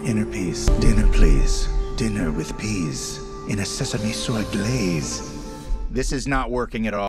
Inner peace. Dinner, please. Dinner with peas in a sesame soy glaze. This is not working at all.